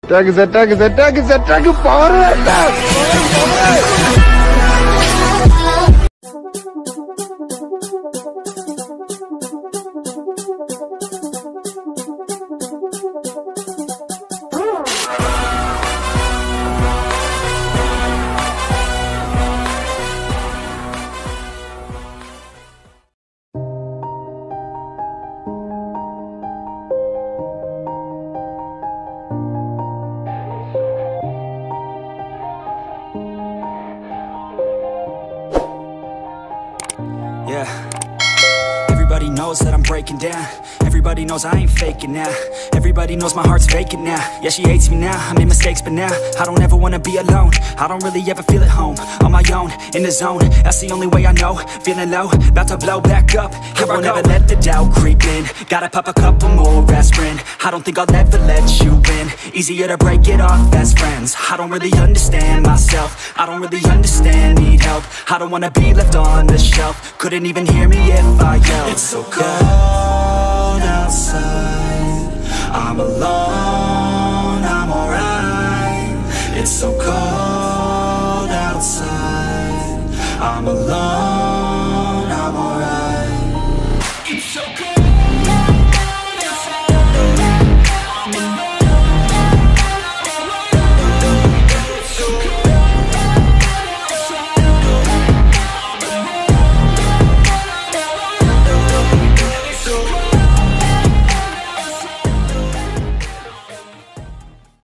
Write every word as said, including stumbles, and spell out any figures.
Attack, attack, attack, attack, power attack! Yeah, everybody knows that I'm breaking down. Everybody knows I ain't faking now. Everybody knows my heart's vacant now. Yeah, she hates me now, I made mistakes but now I don't ever wanna be alone. I don't really ever feel at home. On my own, in the zone, that's the only way I know. Feeling low, about to blow back up. Here I won't ever let the doubt creep in. Gotta pop a couple more aspirin. I don't think I'll ever let you in. Easier to break it off best friends. I don't really understand myself. I don't really understand, need help. I don't wanna be left on the shelf. Couldn't even hear me if I yelled. It's so cold outside, I'm alone, I'm alright. It's so cold outside, I'm alone.